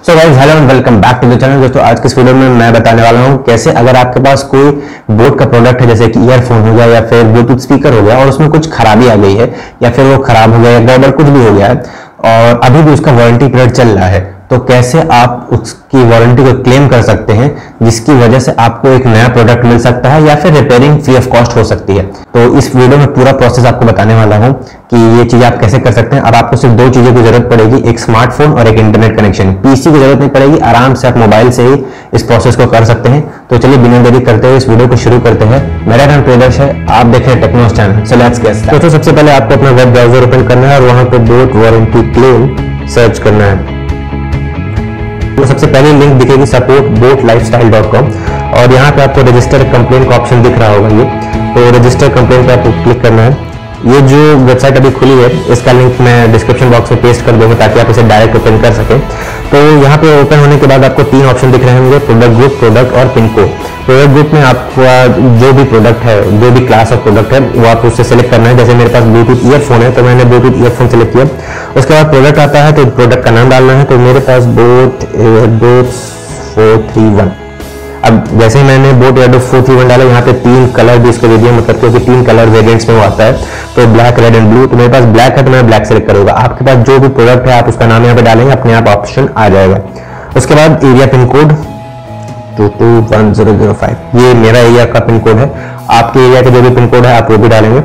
So guys hello and welcome back to the channel. दोस्तों आज के इस वीडियो में मैं बताने वाला हूं कैसे अगर आपके पास कोई बोट का प्रोडक्ट है जैसे कि ईयरफोन हो गया या फिर ब्लूटूथ स्पीकर हो गया और उसमें कुछ खराबी आ गई है या फिर वो खराब हो गया या गड़बड़ कुछ भी हो गया है और अभी भी उसका वारंटी पीरियड चल रहा है, तो कैसे आप उसकी वारंटी को क्लेम कर सकते हैं जिसकी वजह से आपको एक नया प्रोडक्ट मिल सकता है या फिर रिपेयरिंग फ्री ऑफ कॉस्ट हो सकती है। तो इस वीडियो में पूरा प्रोसेस आपको बताने वाला हूं कि ये चीज आप कैसे कर सकते हैं। अब आपको सिर्फ दो चीजों की जरूरत पड़ेगी, एक स्मार्टफोन और एक इंटरनेट कनेक्शन। पीसी की जरूरत नहीं पड़ेगी, आराम से आप मोबाइल से ही इस प्रोसेस को कर सकते हैं। तो चलिए बिना देरी करते हुए इस वीडियो को शुरू करते हैं। मेरा नाम प्रियदर्श है, आप देख रहे हैं Technos channel. So let's get started. सबसे पहले आपको अपना वेब ब्राउजर ओपन करना है और वहां पर बोट वारंटी क्लेम सर्च करना है। तो सबसे पहले लिंक दिखेगी supportboatlifestyle.com और यहाँ पे आपको रजिस्टर कंप्लेंट का ऑप्शन दिख रहा होगा ये, तो रजिस्टर कंप्लेंट पे आपको क्लिक करना है। ये जो वेबसाइट अभी खुली है इसका लिंक मैं डिस्क्रिप्शन बॉक्स में पेस्ट कर दूंगा ताकि आप इसे डायरेक्ट ओपन कर सकें। तो यहाँ पे ओपन होने के बाद आपको तीन ऑप्शन दिख रहे होंगे, प्रोडक्ट ग्रुप, प्रोडक्ट और पिन कोड। प्रोडक्ट ग्रुप में आपका जो भी प्रोडक्ट है, जो भी क्लास ऑफ प्रोडक्ट है वो आपको उससे सेलेक्ट करना है। जैसे मेरे पास ब्लूटूथ ईयरफोन है तो मैंने ब्लूटूथ ईयरफोन सेलेक्ट किया। उसके बाद प्रोडक्ट आता है तो प्रोडक्ट का नाम डालना है, तो मेरे पास बोट एयरडोट्स 431। अब जैसे ही मैंने बोट एयरडोट्स 431 डाला, यहाँ पे तीन कलर भी इसको दे दिया, मतलब क्योंकि तीन कलर वेरिएंट्स में वो आता है, तो ब्लैक, रेड एंड ब्लू। तो मेरे पास ब्लैक है तो मैं ब्लैक सेलेक्ट करूंगा। आपके पास जो भी प्रोडक्ट है आप उसका नाम यहाँ पे डालेंगे, अपने आप ऑप्शन आ जाएगा। उसके बाद एरिया पिन कोड 221005, ये मेरा एरिया का पिन कोड है। आपके एरिया का जो भी पिन कोड है आप वो भी डालेंगे।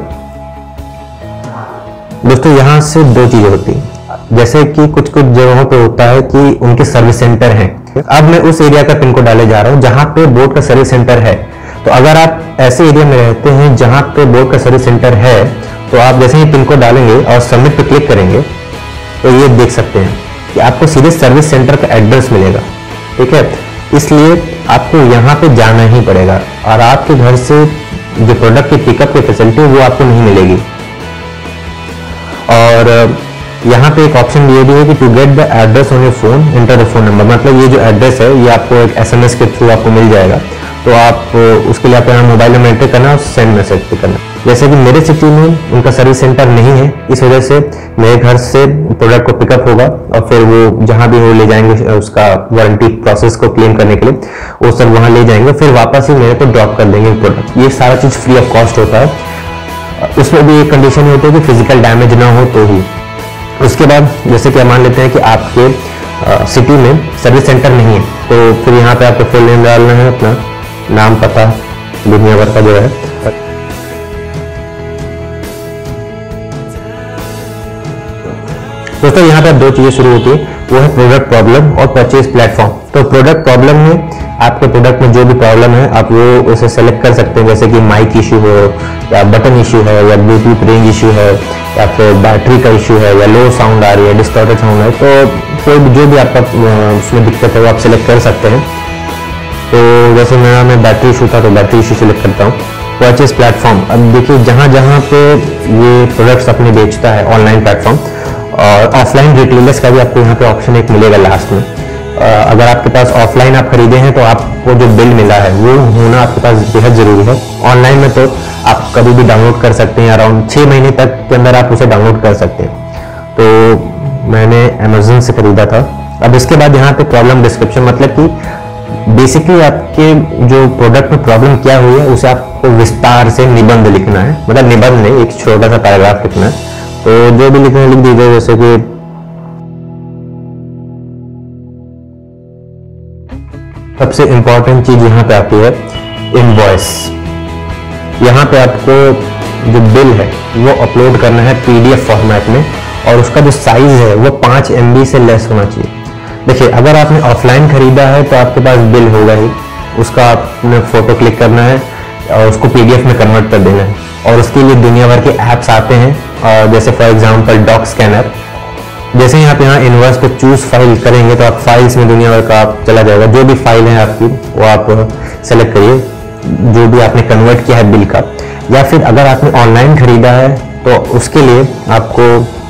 दोस्तों यहाँ से दो चीजें होती है, जैसे कि कुछ कुछ जगहों पे होता है कि उनके सर्विस सेंटर हैं। अब मैं उस एरिया का पिन कोड डाले जा रहा हूँ जहां पे बोट का सर्विस सेंटर है। तो अगर आप ऐसे एरिया में रहते हैं जहां पे बोट का सर्विस सेंटर है तो आप जैसे ही पिन कोड डालेंगे और सबमिट पे क्लिक करेंगे तो ये देख सकते हैं कि आपको सीधे सर्विस सेंटर का एड्रेस मिलेगा। ठीक है, इसलिए आपको यहाँ पे जाना ही पड़ेगा और आपके घर से जो प्रोडक्ट की पिकअप की फैसिलिटी वो आपको नहीं मिलेगी। और यहाँ पे एक ऑप्शन ये भी है कि to get the address on your phone enter the phone number, मतलब ये जो एड्रेस है ये आपको एक एसएमएस के थ्रू आपको मिल जाएगा। तो आप उसके लिए आपको यहाँ मोबाइल नंबर एंटर करना और सेंड मैसेज पे करना। जैसे कि मेरे सिटी में उनका सर्विस सेंटर नहीं है, इस वजह से मेरे घर से प्रोडक्ट को पिकअप होगा और फिर वो जहाँ भी वो ले जाएंगे उसका वारंटी प्रोसेस को क्लेम करने के लिए वो सब वहाँ ले जाएंगे, फिर वापस ही मेरे को ड्रॉप कर देंगे प्रोडक्ट। ये सारा चीज फ्री ऑफ कॉस्ट होता है। उसमें भी एक कंडीशन होती है कि फिजिकल डैमेज ना हो तो ही। उसके बाद जैसे कि मान लेते हैं कि आपके सिटी में सर्विस सेंटर नहीं है, तो फिर यहाँ पे आपको फुल नेम डालना है, अपना नाम, पता, दुनिया भर का जो है। दोस्तों यहाँ पे दो चीजें शुरू होती है, वो है प्रोडक्ट प्रॉब्लम और परचेज प्लेटफॉर्म। तो प्रोडक्ट प्रॉब्लम में आपके प्रोडक्ट में जो भी प्रॉब्लम है आप वो उसे सेलेक्ट कर सकते हैं, जैसे कि माइक इशू हो या बटन इशू है या ब्लूटूथ रेंज इशू है या फिर बैटरी का इशू है या लो साउंड आ रही है, डिस्टॉर्टेड साउंड है, तो कोई भी जो भी आपका उसमें दिक्कत है वो आप सिलेक्ट कर सकते हैं। तो जैसे मेरा में बैटरी इशू था तो बैटरी इशू सिलेक्ट करता हूँ। परचेज प्लेटफॉर्म, अब देखिए जहाँ जहाँ पे ये प्रोडक्ट्स अपने बेचता है ऑनलाइन प्लेटफॉर्म और ऑफलाइन रिटेलर्स का भी आपको यहाँ पे ऑप्शन एक मिलेगा लास्ट में। अगर आपके पास ऑफलाइन आप खरीदे हैं तो आपको जो बिल मिला है वो होना आपके पास बेहद जरूरी है। ऑनलाइन में तो आप कभी भी डाउनलोड कर सकते हैं, अराउंड 6 महीने तक के अंदर आप उसे डाउनलोड कर सकते हैं। तो मैंने अमेजन से खरीदा था। अब इसके बाद यहाँ पे प्रॉब्लम डिस्क्रिप्शन, मतलब कि बेसिकली आपके जो प्रोडक्ट में प्रॉब्लम क्या हुई है उसे आपको विस्तार से निबंध लिखना है, मतलब निबंध नहीं, एक छोटा सा पैराग्राफ लिखना है। तो जो भी लिखना है लिख दीजिए, जैसे कि सबसे इंपॉर्टेंट चीज यहाँ पे आती है इनवॉइस। यहाँ पे आपको जो बिल है वो अपलोड करना है पीडीएफ फॉर्मेट में और उसका जो साइज है वो 5 MB से लेस होना चाहिए। देखिए अगर आपने ऑफलाइन खरीदा है तो आपके पास बिल होगा ही, उसका आपने फोटो क्लिक करना है और उसको पीडीएफ में कन्वर्ट कर देना है और उसके लिए दुनिया भर के ऐप्स आते हैं, जैसे फॉर एग्जांपल डॉक स्कैनर। जैसे ही आप यहाँ इनवॉइस पे चूज फाइल करेंगे तो आप फाइल्स में दुनिया भर का आप चला जाएगा, जो भी फाइल है आपकी वो आप सेलेक्ट करिए जो भी आपने कन्वर्ट किया है बिल का। या फिर अगर आपने ऑनलाइन खरीदा है तो उसके लिए आपको,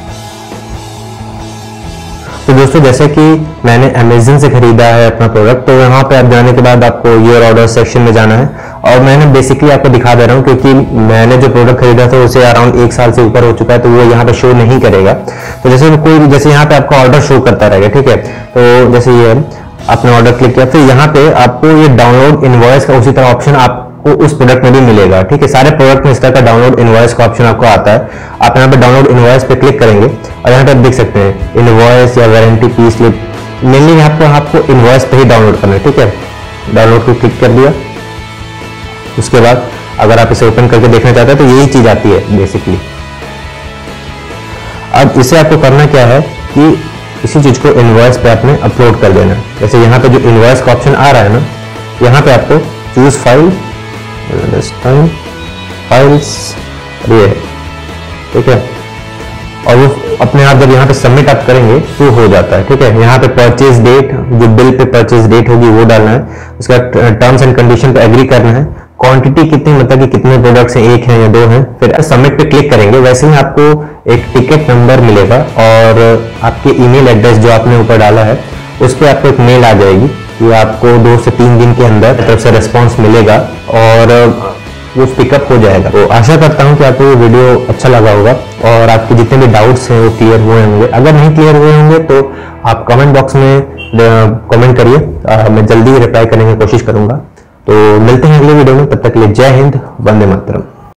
तो दोस्तों जैसे कि मैंने अमेजन से खरीदा है अपना प्रोडक्ट, तो यहाँ पे आप जाने के बाद आपको योर ऑर्डर सेक्शन में जाना है और मैंने बेसिकली आपको दिखा दे रहा हूँ क्योंकि मैंने जो प्रोडक्ट खरीदा था उसे अराउंड 1 साल से ऊपर हो चुका है, तो वो यहाँ पे शो नहीं करेगा। तो जैसे कोई जैसे यहाँ पे आपका ऑर्डर शो करता रहेगा, ठीक है। तो जैसे ये आपने ऑर्डर क्लिक किया, फिर यहाँ पे आपको ये डाउनलोड इनवॉइस का उसी तरह ऑप्शन आपको उस प्रोडक्ट में भी मिलेगा, ठीक है। सारे प्रोडक्ट में इस तरह का डाउनलोड इनवॉइस का ऑप्शन आपको आता है। आप यहाँ पे डाउनलोड इनवॉइस पे क्लिक करेंगे और यहाँ पे आप देख सकते हैं इनवॉइस या वारंटी पी स्लिप, मेनली यहाँ पे आपको इनवॉइस पे ही डाउनलोड करना है, ठीक है। डाउनलोड को क्लिक कर दिया। उसके बाद अगर आप इसे ओपन करके देखना चाहते हैं तो यही चीज आती है बेसिकली। अब इसे आपको करना क्या है कि इसी चीज को इनवॉइस पे आपने अपलोड कर देना है। जैसे यहाँ पे जो इनवॉइस का ऑप्शन आ रहा है ना, यहाँ पे आपको चूज फाइल फाइल्स ये, ठीक है। और वो अपने आप जब यहाँ पे सबमिट आप करेंगे तो हो जाता है, ठीक है। यहाँ पे परचेज डेट, जो बिल पे परचेज डेट होगी वो डालना है। उसका टर्म्स एंड कंडीशन पे एग्री करना है। क्वांटिटी कितनी, मतलब कि कितने प्रोडक्ट्स हैं, 1 है या 2 हैं। फिर सबमिट पे क्लिक करेंगे। वैसे ही आपको एक टिकट नंबर मिलेगा और आपके ईमेल एड्रेस जो आपने ऊपर डाला है उस पर आपको एक मेल आ जाएगी कि आपको 2 से 3 दिन के अंदर तरफ से रिस्पॉन्स मिलेगा और वो पिकअप हो जाएगा। तो आशा करता हूँ कि आपको ये वीडियो अच्छा लगा होगा और आपके जितने भी डाउट्स हैं वो क्लियर हुए होंगे। अगर नहीं क्लियर हुए होंगे तो आप कमेंट बॉक्स में कमेंट करिए, मैं जल्दी रिप्लाई करने की कोशिश करूंगा। तो मिलते हैं अगले वीडियो में, तब तक के लिए जय हिंद, वंदे मातरम।